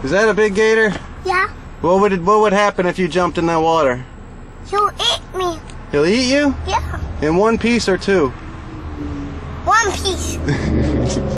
Is that a big gator? Yeah. What would happen if you jumped in that water? He'll eat me. He'll eat you? Yeah. In one piece or two? One piece.